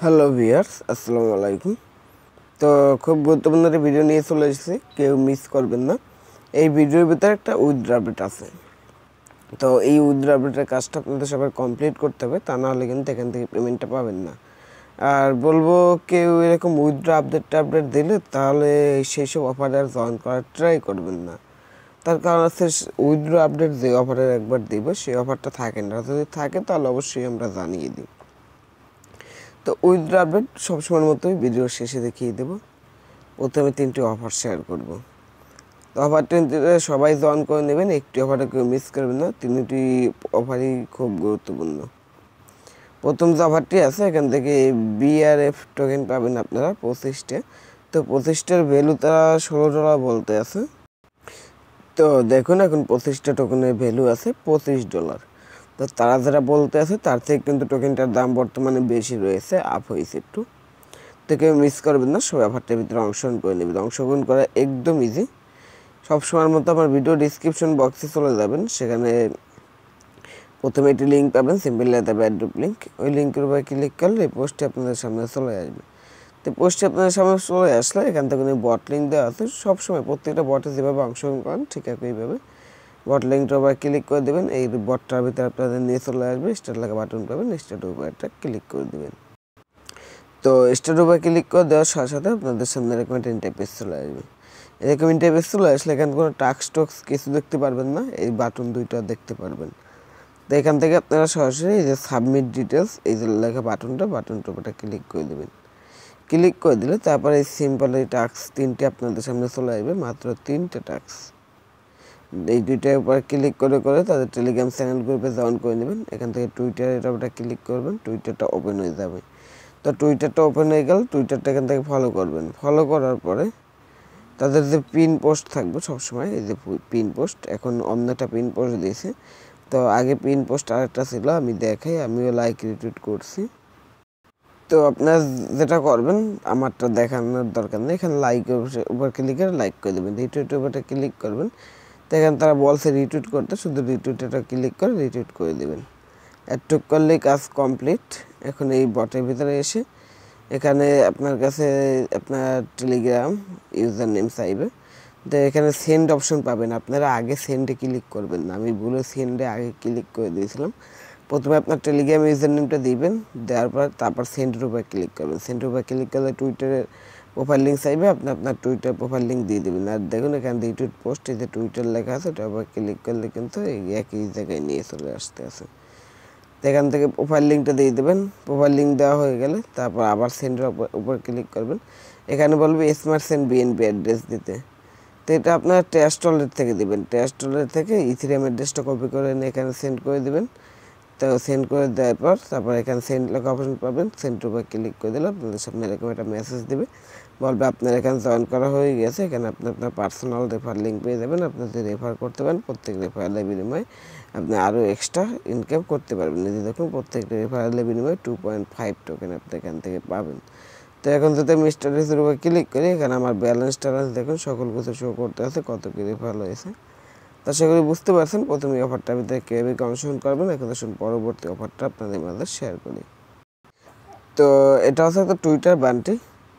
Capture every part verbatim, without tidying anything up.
Hello viewers, আসসালামু আলাইকুম। তো খুব গুরুত্বপূর্ণ একটা ভিডিও নিয়ে চলে এসেছি, কেউ মিস করবেন না। এই ভিডিওর ভিতরে একটা উইথড্র আপডেট আছে। তো এই উইথড্র আপডেটের কাজটা আপনাদের সবাই কমপ্লিট করতে হবে, তা না হলে কিন্তু এখান থেকে পেমেন্টটা পাবেন না। আর বলবো, কেউ এরকম উইথড্র আপডেটটা আপডেট দিলে তাহলে সেই সব অফারে আর জয়েন করার ট্রাই করবেন না। তার কারণ হচ্ছে উইথড্র আপডেট যে অফারের একবার দিব সেই অফারটা থাকে না, যদি থাকে তাহলে অবশ্যই আমরা জানিয়ে দিই। তো উইথড্র আপডেট সবসময়ের মতোই ভিডিওর শেষে দেখিয়ে দেবো। প্রথমে তিনটি অফার শেয়ার করব। তো অফার তিনটি সবাই জয়েন করে নেবেন, একটি অফারটা কেউ মিস করবেন না। তিনটি অফারই খুব গুরুত্বপূর্ণ। প্রথম যে অফারটি আছে, এখান থেকে বিআরএফ টোকেন পাবেন আপনারা পঁচিশটা। তো পঁচিশটার ভ্যালু তারা ষোলো ডলার বলতে আছে। তো দেখুন, এখন পঁচিশটা টোকেনের ভ্যালু আছে পঁচিশ ডলার। তো তারা যারা বলতে আছে তার থেকে কিন্তু টোকেনটার দাম বর্তমানে বেশি রয়েছে, আপ হয়েছে একটু। তো কেউ মিস করবেন না, সবাই অফারটার ভিতরে অংশগ্রহণ করে নেবেন। অংশগ্রহণ করা একদম ইজি। সবসময়ের মতো আমার ভিডিও ডিসক্রিপশন বক্সে চলে যাবেন, সেখানে প্রথমে একটি লিঙ্ক পাবেন, সিম্পল লেটার অ্যাড্রপ লিঙ্ক। ওই লিঙ্কের উপরে ক্লিক করলে এই পোস্টটি আপনাদের সামনে চলে আসবে। তো পোস্টটি আপনাদের সামনে চলে আসলে এখান থেকে বট লিঙ্ক দেওয়া আছে। সবসময় প্রত্যেকটা বটে যেভাবে অংশগ্রহণ করেন ঠিক একইভাবে বট লিঙ্কটার উপরে ক্লিক করে দেবেন। এই বটটার ভিতরে আপনাদের নিয়ে চলে আসবে, স্টার্ট লেখা বাটন পাবেন, স্টার্টের উপরে একটা ক্লিক করে দেবেন। তো স্টার্ট উপরে ক্লিক করে দেওয়ার সাথে সাথে আপনাদের সামনে এরকম একটা ইন্টারফেস চলে আসবে। এরকম ইন্টারফেস চলে আসলে এখানে কোনো টাস্ক টক্স কিছু দেখতে পারবেন না, এই বাটন দুইটা দেখতে পারবেন। তো এখান থেকে আপনারা সরাসরি এই যে সাবমিট ডিটেলস, এই যে লেখা বাটনটা বাটনটার উপরে ক্লিক করে দেবেন। ক্লিক করে দিলে তারপরে এই সিম্পল এই টাস্ক তিনটে আপনাদের সামনে চলে আসবে, মাত্র তিনটে টাস্ক। এই দুইটার উপর ক্লিক করে করে তাদের টেলিগ্রাম চ্যানেল গ্রুপে জয়েন করে নেবেন। এখান থেকে টুইটারের উপরে ক্লিক করবেন, টুইটারটা ওপেন হয়ে যাবে। তো টুইটারটা ওপেন হয়ে গেল, টুইটারটা এখান থেকে ফলো করবেন। ফলো করার পরে তাদের যে পিন পোস্ট থাকবে সবসময়, এই যে পিন পোস্ট, এখন অন্যটা পিন পোস্ট দিয়েছে। তো আগে পিন পোস্ট আরেকটা ছিল, আমি দেখাই, আমিও লাইক রিটুইট করছি। তো আপনার যেটা করবেন, আমারটা দেখানোর দরকার নেই, এখানে লাইক উপর ক্লিক করে লাইক করে দেবেন, রিটুইটের উপরটা ক্লিক করবেন। তো এখানে তারা বলছে রিটুইট করতে, শুধু রিটুইটটা ক্লিক করে রিটুইট করে দেবেন। এটুক করলেই কাজ কমপ্লিট। এখন এই বটের ভিতরে এসে এখানে আপনার কাছে আপনার টেলিগ্রাম ইউজার নেম চাইবে। তো এখানে সেন্ড অপশন পাবেন, আপনারা আগে সেন্ডে ক্লিক করবেন না, আমি ভুলে সেন্ডে আগে ক্লিক করে দিয়েছিলাম। প্রথমে আপনার টেলিগ্রাম ইউজার নেমটা দিবেন, দেওয়ার পর তারপর সেন্ডের উপরে ক্লিক করবেন। সেন্ডের উপরে ক্লিক করলে টুইটারের প্রোফাইল লিঙ্ক চাইবে, আপনি আপনার টুইটার প্রোফাইল লিঙ্ক দিয়ে দেবেন। আর দেখুন এখানে রিটুইট পোস্ট, এই যে টুইটার লেখা আছে ওটার উপরে ক্লিক করলে কিন্তু এই একই জায়গায় নিয়ে চলে আসতে আছে। তো এখান থেকে প্রোফাইল লিঙ্কটা দিয়ে দেবেন। প্রোফাইল লিঙ্ক দেওয়া হয়ে গেলে তারপর আবার সেন্ডের উপর ক্লিক করবেন। এখানে বলবে স্মার্ট সেন্ড বিএনপি অ্যাড্রেস দিতে। তো এটা আপনার টেস্ট ওয়ালেট থেকে দিবেন, টেস্ট ওয়ালেট থেকে ইথেরিয়াম অ্যাড্রেসটা কপি করে এনে এখানে সেন্ড করে দিবেন। তো সেন্ড করে দেওয়ার পর তারপর এখানে সেন্ড লেখা অপশন পাবেন, সেন্ডের উপর ক্লিক করে দিলে আপনাদের সামনে এরকম একটা মেসেজ দেবে, বলবে আপনার এখানে জয়েন করা হয়ে গেছে। এখানে আপনি আপনার পার্সোনাল রেফার লিঙ্ক পেয়ে যাবেন, আপনি যদি রেফার করতে পারেন প্রত্যেক রেফারের বিনিময়ে আপনি আরও এক্সট্রা ইনকাম করতে পারবেন। এই যে দেখুন প্রত্যেকটা রেফারের বিনিময়ে টু পয়েন্ট ফাইভ টোকেন আপনি এখান থেকে পাবেন। তো এখন যদি আমি স্ট্যাটাসের উপর ক্লিক করি, এখানে আমার ব্যালেন্স ট্যালেন্স দেখুন সকল কিছু শো করতে আছে, কত কি রেফার হয়েছে। তা সেগুলি বুঝতে পারছেন। প্রথমে অফারটার ভিতরে কীভাবে অংশগ্রহণ করবেন, এখন আসুন পরবর্তী অফারটা আপনাদের মাঝে শেয়ার করি। তো এটা হচ্ছে একটা টুইটার বান্টি,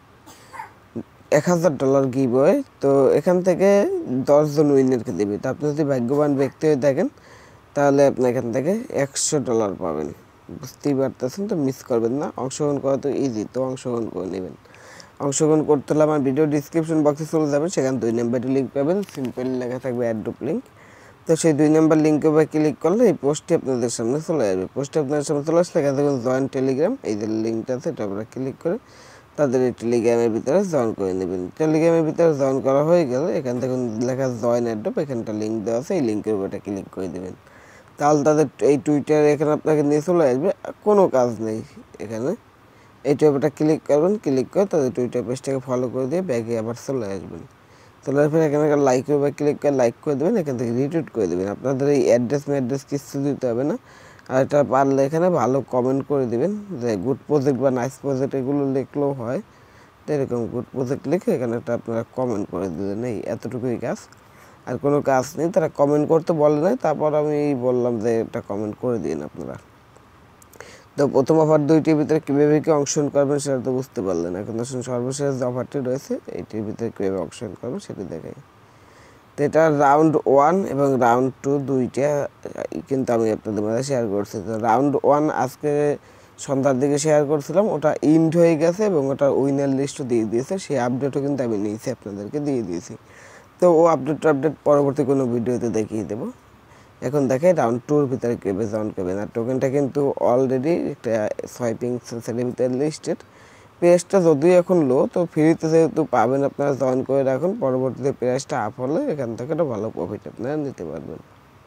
এক হাজার ডলার গিভওয়ে। তো এখান থেকে দশজন উইনারকে দেবে। তো আপনি যদি ভাগ্যবান ব্যক্তি হয়ে থাকেন তাহলে আপনি এখান থেকে একশো ডলার পাবেন। বুঝতেই পারতেছেন, তো মিস করবেন না। অংশগ্রহণ করা তো ইজি, তো অংশগ্রহণ করে নেবেন। অংশগ্রহণ করতে হলে আমার ভিডিও ডিসক্রিপশন বক্সে চলে যাবেন, সেখানে দুই নাম্বারটি লিঙ্ক পাবেন, সিম্পল লেখা থাকবে অ্যাড্রপ লিঙ্ক। তো সেই দুই নাম্বার লিঙ্কের উপরে ক্লিক করলে এই পোস্টটি আপনাদের সামনে চলে আসবে। পোস্টটি আপনাদের সামনে চলে আসলে এখানে দেখুন জয়েন টেলিগ্রাম, এই যে লিঙ্কটা আছে এটা আপনারা ক্লিক করে তাদের এই টেলিগ্রামের ভিতরে জয়েন করে নেবেন। টেলিগ্রামের ভিতরে জয়েন করা হয়ে গেলে এখান থেকে লেখা জয়েন অ্যাড্রপ, এখানটা লিঙ্ক দেওয়া আছে, এই লিঙ্কের উপরে ক্লিক করে দেবেন। তাহলে তাদের এই টুইটার এখানে আপনাকে নিয়ে চলে আসবে, কোনো কাজ নেই এখানে। এই টুইটারটা ক্লিক করবেন, ক্লিক করে তাদের টুইটার পেজটাকে ফলো করে দিয়ে ব্যাগে আবার চলে আসবেন। চলে আসবেন এখানে লাইকের উপরে ক্লিক করে লাইক করে দেবেন, এখান থেকে রিটুইট করে দেবেন। আপনাদের এই অ্যাড্রেস ম্যাড্রেস কিছু দিতে হবে না। আর এটা পারলে এখানে ভালো কমেন্ট করে দেবেন, যে গুড প্রজেক্ট বা নাইস প্রজেক্ট এগুলো লিখলেও হয়। তো এরকম গুড প্রজেক্ট লিখে এখানে একটা আপনারা কমেন্ট করে দিলেন, এই এতটুকুই কাজ, আর কোনো কাজ নেই। তারা কমেন্ট করতে বলে নাই, তারপর আমি বললাম যে এটা কমেন্ট করে দিন আপনারা। তো প্রথম অফার দুইটির ভিতরে কীভাবে কি অংশগ্রহণ করবেন সেটা তো বুঝতে পারলেন। এখন আসুন সর্বশেষ যে অফারটি রয়েছে এইটির ভিতরে কীভাবে অংশগ্রহণ করবেন সেটি দেখাই। তো এটা রাউন্ড ওয়ান এবং রাউন্ড টু দুইটা কিন্তু আমি আপনাদের মাঝে শেয়ার করছি। তো রাউন্ড ওয়ান আজকে সন্ধ্যার দিকে শেয়ার করছিলাম, ওটা ইন্ড হয়ে গেছে এবং ওটা উইনার লিস্টও দিয়ে দিয়েছে, সেই আপডেটও কিন্তু আমি নিয়েছি, আপনাদেরকে দিয়ে দিয়েছি। তো ও আপডেট আপডেট পরবর্তী কোনো ভিডিওতে দেখিয়ে দেবো। এখন দেখে রাউন্ড টুর ভিতরে কীভাবে জয়েন করবেন। আর টোকেনটা কিন্তু অলরেডি একটা সোয়াইপিং সেন্সারের ভিতরে লিস্টেড। প্রাইসটা যদিও এখন লো, তো ফ্রিতে যেহেতু পাবেন আপনারা জয়েন করে রাখুন, পরবর্তীতে প্রাইসটা আপ হলে এখান থেকে একটা ভালো প্রফিট আপনারা নিতে পারবেন।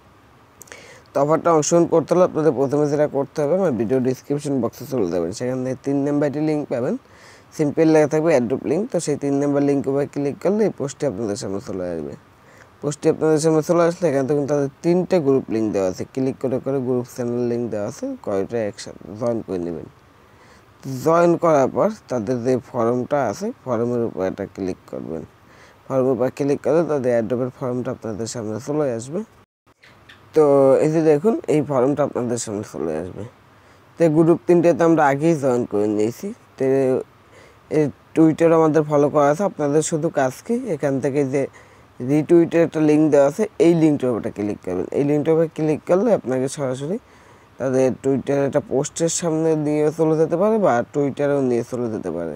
তো অফারটা অংশগ্রহণ করতে হলে আপনাদের প্রথমে যেটা করতে হবে, আমার ভিডিও ডিসক্রিপশন বক্সে চলে যাবেন, সেখান থেকে তিন নাম্বারটি লিঙ্ক পাবেন, সিম্পল লেখা থাকবে অ্যাড্রপ লিঙ্ক। তো সেই তিন নাম্বার লিঙ্ক উপরে ক্লিক করলে এই পোস্টটি আপনাদের সামনে চলে আসবে। পোস্টটি আপনাদের সামনে চলে আসলে এখান থেকে তাদের তিনটে গ্রুপ লিঙ্ক দেওয়া আছে, ক্লিক করে করে গ্রুপ চ্যানেল লিঙ্ক দেওয়া আছে, কয়টা একসাথে জয়েন করে নেবেন। জয়েন করার পর তাদের যে ফর্মটা আছে ফর্মের উপর একটা ক্লিক করবেন, ফর্মের উপর ক্লিক করলে তাদের অ্যাড্রপের ফর্মটা আপনাদের সামনে চলে আসবে। তো এই যে দেখুন এই ফর্মটা আপনাদের সামনে চলে আসবে। তো গ্রুপ তিনটেতে আমরা আগেই জয়েন করে নিয়েছি। তো এই টুইটার আমাদের ফলো করা আছে, আপনাদের শুধু কাজ কি এখান থেকে যে রিটুইটের একটা লিঙ্ক দেওয়া আছে এই লিঙ্কটার উপরে ক্লিক করবেন। এই লিঙ্কটার উপরে ক্লিক করলে আপনাকে সরাসরি তাদের টুইটারের একটা পোস্টের সামনে নিয়ে চলে যেতে পারে বা টুইটারেও নিয়ে চলে যেতে পারে।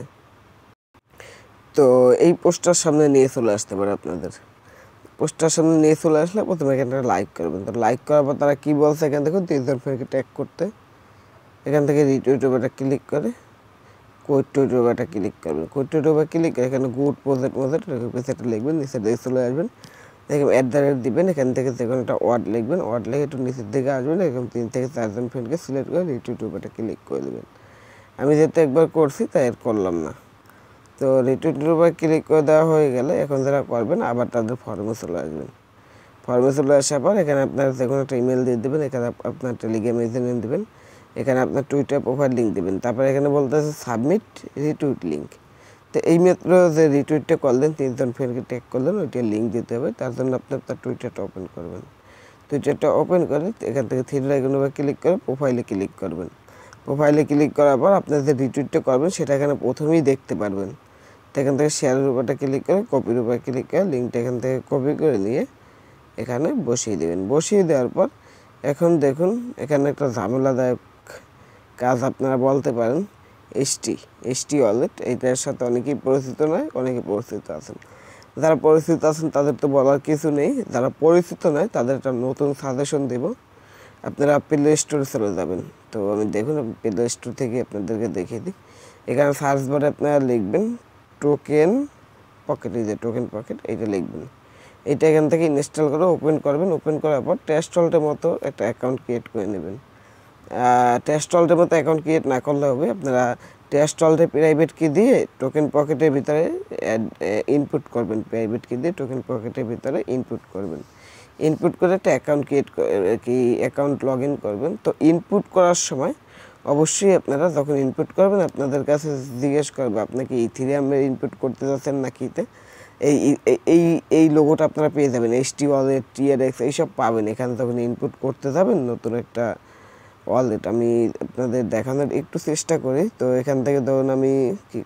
তো এই পোস্টার সামনে নিয়ে চলে আসতে পারে আপনাদের। পোস্টার সামনে নিয়ে চলে আসলে প্রথমে এখানটা লাইক করবেন। তো লাইক করার পর তারা কী বলছে এখান থেকে তিনজন ফ্রেন্ডকে ট্যাগ করতে, এখান থেকে রিটুইট উপরটা ক্লিক করে কোড টুইট উপরটা ক্লিক করবেন। কোড টুইট উপর ক্লিক করে এখানে গুড প্রজেক্ট প্রজেক্ট পেজটা লিখবেন, নিচে দিয়ে চলে আসবেন, দেখবেন অ্যাট দ্য রেট দিবেন, এখান থেকে যে কোনো একটা ওয়ার্ড লিখবেন, ওয়ার্ড লিখে একটু নিচের দিকে আসবেন, এরকম তিন থেকে চারজন ফ্রেন্ডকে সিলেক্ট করে রিটুইট উপরটা ক্লিক করে দেবেন। আমি যেহেতু একবার করছি তাই আর করলাম না। তো রিটুইটের উপর ক্লিক করে দেওয়া হয়ে গেলে এখন যারা করবেন আবার তাদের ফর্মে চলে আসবেন। ফর্মে চলে আসার পর এখানে আপনার যে কোনো একটা ইমেল দিয়ে দেবেন, এখানে আপনার টেলিগ্রাম ইউজার নেম দেবেন, এখানে আপনার টুইটার প্রোফাইল লিঙ্ক দেবেন, তারপরে এখানে বলতে আছে সাবমিট রিটুইট লিঙ্ক। তো এই মাত্র যে রিটুইটটা করলেন তিনজন ফ্রেন্ডকে ট্যাগ করলেন ওইটা লিঙ্ক দিতে হবে, তার জন্য আপনি আপনার টুইটারটা ওপেন করবেন। টুইটারটা ওপেন করে এখান থেকে থ্রি লাইকনের উপর ক্লিক করে প্রোফাইলে ক্লিক করবেন। প্রোফাইলে ক্লিক করার পর আপনার যে রিটুইটটা করবেন সেটা এখানে প্রথমেই দেখতে পারবেন। তো এখান থেকে শেয়ারের উপরটা ক্লিক করে কপির উপর ক্লিক করে লিঙ্কটা এখান থেকে কপি করে নিয়ে এখানে বসিয়ে দেবেন। বসিয়ে দেওয়ার পর এখন দেখুন এখানে একটা ঝামেলাদায়ক কাজ আপনারা বলতে পারেন, এসটি এসটি ওয়ালেট, এইটার সাথে অনেকেই পরিচিত নয়, অনেকে পরিচিত আছেন। যারা পরিচিত আছেন তাদের তো বলার কিছু নেই, যারা পরিচিত নয় তাদের একটা নতুন সাজেশন দেব। আপনারা প্লে স্টোরে চলে যাবেন। তো আমি দেখুন প্লে স্টোর থেকে আপনাদেরকে দেখিয়ে দিই। এখানে সার্চ বারে আপনারা লিখবেন টোকেন পকেট, এই যে টোকেন পকেট এইটা লিখবেন। এইটা এখান থেকে ইনস্টল করে ওপেন করবেন। ওপেন করার পর টেস্ট ওয়ালেটের মতো একটা অ্যাকাউন্ট ক্রিয়েট করে নেবেন। টেস্ট ওয়ালেটের মতো অ্যাকাউন্ট ক্রিয়েট না করলে হবে, আপনারা টেস্ট ওয়ালেটে প্রাইভেট কি দিয়ে টোকেন পকেটের ভিতরে ইনপুট করবেন, প্রাইভেট কি দিয়ে টোকেন পকেটের ভিতরে ইনপুট করবেন। ইনপুট করে একটা অ্যাকাউন্ট ক্রিয়েট কি অ্যাকাউন্ট লগ ইন করবেন। তো ইনপুট করার সময় অবশ্যই আপনারা যখন ইনপুট করবেন আপনাদের কাছে জিজ্ঞেস করবে আপনি কি ইথিরিয়ামের ইনপুট করতে যাচ্ছেন না কিতে, এই এই এই লোগোটা আপনারা পেয়ে যাবেন, এসটি ওয়ালেট টিআরএক্স এইসব পাবেন এখানে যখন ইনপুট করতে যাবেন নতুন একটা ওয়ালেট। আমি আপনাদের দেখানোর একটু চেষ্টা করি। তো এখান থেকে ধরুন আমি কী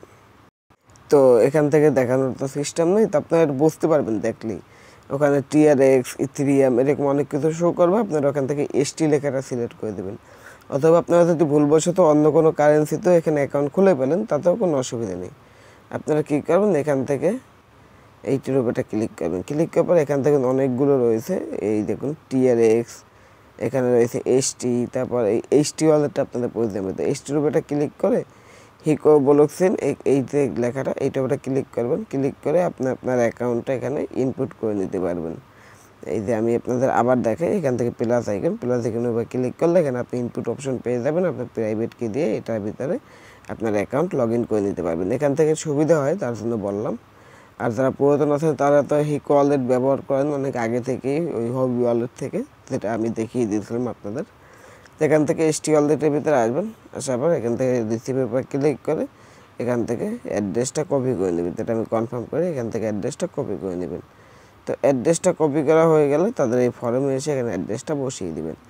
তো এখান থেকে দেখানোর তো সিস্টেম নেই, তো আপনারা বুঝতে পারবেন দেখলেই ওখানে টিআরএক্স ইথিরিয়াম এরকম অনেক কিছু শো করবে, আপনারা ওখান থেকে এসটি লেখাটা সিলেক্ট করে দেবেন। অথবা আপনারা যদি ভুলবশত অন্য কোনো কারেন্সিতেও এখানে অ্যাকাউন্ট খুলে পেলেন তাতেও কোনো অসুবিধা নেই। আপনারা কী করবেন এখান থেকে এইটির উপরটা ক্লিক করবেন। ক্লিক করার পর এখান থেকে অনেকগুলো রয়েছে, এই দেখুন টিআরএক্স, এখানে রয়েছে এসটি, তারপর এই এসটি ওয়ালেটটা আপনাদের প্রয়োজন হবে। তো এসটির উপরটা ক্লিক করে হিকো ব্লকচেন এই যে লেখাটা এইটার উপরে ক্লিক করবেন। ক্লিক করে আপনি আপনার অ্যাকাউন্টটা এখানে ইনপুট করে নিতে পারবেন। এই যে আমি আপনাদের আবার দেখাই, এখান থেকে প্লাস আইকন, প্লাস আইকনের উপর ক্লিক করলে এখানে আপনি ইনপুট অপশন পেয়ে যাবেন। আপনার প্রাইভেট কি দিয়ে এটার ভিতরে আপনার অ্যাকাউন্ট লগ ইন করে নিতে পারবেন। এখান থেকে সুবিধা হয় তার জন্য বললাম। আর যারা পুরাতন আছেন তারা তো হিকো ওয়ালেট ব্যবহার করেন অনেক আগে থেকেই, ওই হবি ওয়ালেট থেকে, যেটা আমি দেখিয়ে দিয়েছিলাম আপনাদের। এখান থেকে এসটি ওয়ালেটের ভিতরে আসবেন, আসার পর এখান থেকে রিসিভের উপর ক্লিক করে এখান থেকে অ্যাড্রেসটা কপি করে নেবেন, যেটা আমি কনফার্ম করি। এখান থেকে অ্যাড্রেসটা কপি করে নেবেন। তো অ্যাড্রেসটা কপি করা হয়ে গেলে তাদের এই ফর্মে এসে এখানে অ্যাড্রেসটা বসিয়ে দেবেন।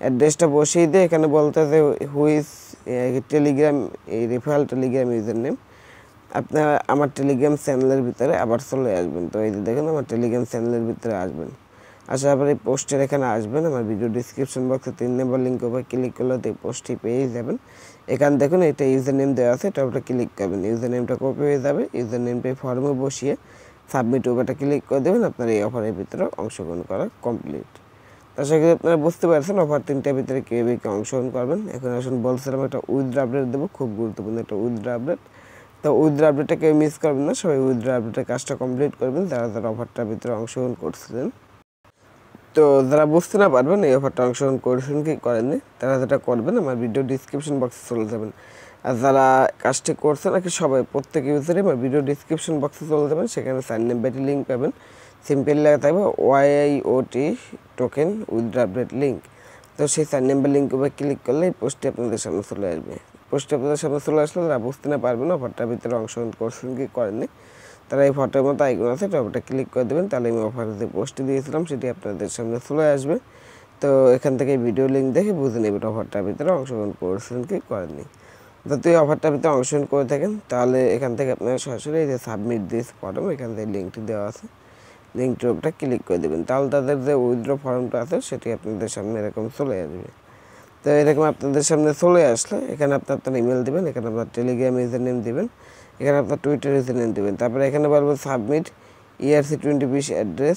অ্যাড্রেসটা বসিয়ে দিয়ে এখানে বলতেছে হুইজ টেলিগ্রাম এই রেফারেল টেলিগ্রাম ইউজার নেম। আপনারা আমার টেলিগ্রাম চ্যানেলের ভিতরে আবার চলে আসবেন। তো এই যে দেখুন আমার টেলিগ্রাম চ্যানেলের ভিতরে আসবেন, আসার পরে এই পোস্টের এখানে আসবেন, আমার ভিডিও ডিসক্রিপশন বক্সে তিন নম্বর লিঙ্ক উপরে ক্লিক করলে এই পোস্টটি পেয়ে যাবেন। এখানে দেখুন এটা ইউজার নেম দেওয়া আছে, এটা ওটা ক্লিক করবেন, ইউজার নেমটা কপি হয়ে যাবে, ইউজার নেমটা ফর্মে বসিয়ে সাবমিট ওটা ক্লিক করে দেবেন। আপনার এই অফারের ভিতরে অংশগ্রহণ করা কমপ্লিট। আশা করি আপনারা বুঝতে পারছেন অফার তিনটার ভিতরে কীভাবে কী অংশগ্রহণ করবেন। এখন আসুন বলছিলাম একটা উইথড্র আপডেট দেবো, খুব গুরুত্বপূর্ণ একটা উইথড্র আপডেট। তো উইথড্র আপডেটটা কেউ মিস করবেন না, সবাই উইথড্র আপডেটের কাজটা কমপ্লিট করবেন যারা যারা অফারটার ভিতরে অংশগ্রহণ করছিলেন। তো যারা বুঝতে না পারবেন এই অফারটা অংশগ্রহণ করেছেন কি করেননি, তারা যেটা করবেন আমার ভিডিও ডিসক্রিপশন বক্সে চলে যাবেন। আর যারা কাজটি করছে নাকি সবাই প্রত্যেক ইউজারে আমার ভিডিও ডিসক্রিপশন বক্সে চলে যাবেন, সেখানে সাইন নেম ব্যাটি লিঙ্ক পাবেন, সিম্পল লেখা থাকবে YOT token withdraw update link. তো সেই সাইন নেম বা লিঙ্ক উপরে ক্লিক করলে এই পোস্টটি আপনাদের সামনে চলে আসবে। পোস্টটি আপনাদের সামনে চলে আসলে যারা বুঝতে না পারবেন অফারটার ভিতরে অংশগ্রহণ করছেন কি করেননি, তারা এই ফটোর মতো আইকন আছে ওটা ক্লিক করে দেবেন, তাহলে আমি অফারের যে পোস্টটি দিয়েছিলাম সেটি আপনাদের সামনে চলে আসবে। তো এখান থেকে ভিডিও লিঙ্ক দেখে বুঝে নেবেন অফারটার ভিতরে অংশগ্রহণ করছেন কি করেননি। যদি এই অফারটার ভিতরে অংশগ্রহণ করে থাকেন তাহলে এখান থেকে আপনারা সরাসরি এই যে সাবমিট দিস ফর্ম এখান থেকে লিঙ্কটি দেওয়া আছে, লিঙ্কটির উপরটা ক্লিক করে দেবেন, তাহলে তাদের যে উইথড্র ফর্মটা আছে সেটি আপনাদের সামনে এরকম চলে আসবে। তো এরকম আপনাদের সামনে চলে আসলে এখানে আপনার আপনার ইমেল দেবেন, এখানে আপনার টেলিগ্রাম ইউজার নেম দেবেন, এখানে আপনার টুইটার ইউজার নেম দেবেন, তারপরে এখানে বলবো সাবমিট ইআরসি টোয়েন্টি বিশ অ্যাড্রেস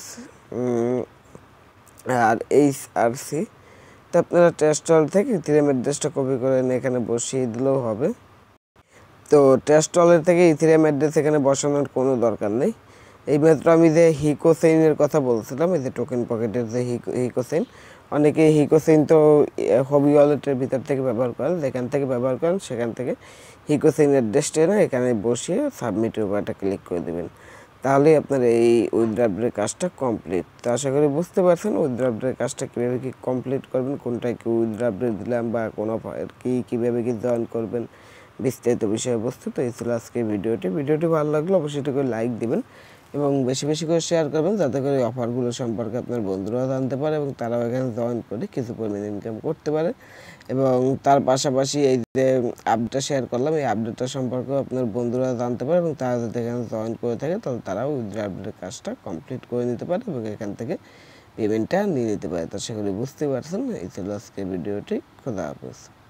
আর এইচ আর সি। তো আপনারা টেস্টল থেকে ইথিরিয়াম অ্যাড্রেসটা কপি করে এখানে বসিয়ে দিলেও হবে। তো টেস্টলের থেকে ইথিরিয়াম অ্যাড্রেস এখানে বসানোর কোনো দরকার নেই। এই মাত্র আমি যে হিকোসেইনের কথা বলছিলাম, এই যে টোকেন পকেটের যে হিকোসেইন, অনেকে হিকোসেইন তো হবি ওয়ালেটের ভিতর থেকে ব্যবহার করেন, যেখান থেকে ব্যবহার করেন সেখান থেকে হিকোসেইন অ্যাড্রেসটা না এখানে বসিয়ে সাবমিটের উপর একটা ক্লিক করে দেবেন, তাহলে আপনার এই উইথড্র আপডেটের কাজটা কমপ্লিট। তো আশা করি বুঝতে পারছেন উইথড্র আপডেটের কাজটা কীভাবে কী কমপ্লিট করবেন, কোনটায় কি উইথড্র আপডেট দিলাম বা কোনো কি কীভাবে কি জয়েন করবেন, বিস্তারিত বিষয়বস্তু। তো এই ছিল আজকে ভিডিওটি। ভিডিওটি ভালো লাগলে অবশ্যই এটা করে লাইক দিবেন এবং বেশি বেশি করে শেয়ার করবেন, যাতে করে অফারগুলো সম্পর্কে আপনার বন্ধুরাও জানতে পারে এবং তারাও এখানে জয়েন করে কিছু পরিমাণে ইনকাম করতে পারে। এবং তার পাশাপাশি এই যে আপডেটটা শেয়ার করলাম এই আপডেটটা সম্পর্কেও আপনার বন্ধুরা জানতে পারে এবং তারা যদি এখানে জয়েন করে থাকে তাহলে তারাও উইথড্র আপডেটের কাজটা কমপ্লিট করে নিতে পারে এবং এখান থেকে পেমেন্টটা নিয়ে নিতে পারে। তো সেগুলি বুঝতে পারছেন। এই ছিল আজকে ভিডিওটি। খোদা হাফেজ।